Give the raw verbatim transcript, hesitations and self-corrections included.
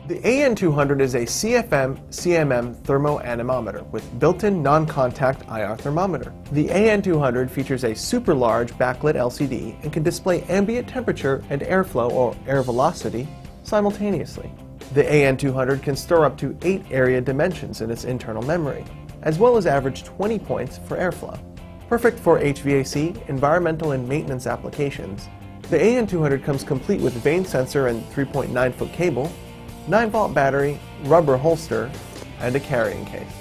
The A N two hundred is a C F M C M M Thermo-Anemometer with built-in non-contact I R thermometer. The A N two hundred features a super large backlit L C D and can display ambient temperature and airflow or air velocity simultaneously. The A N two hundred can store up to eight area dimensions in its internal memory, as well as average twenty points for airflow. Perfect for H V A C, environmental and maintenance applications, the A N two hundred comes complete with vane sensor and three point nine foot cable, nine volt battery, rubber holster, and a carrying case.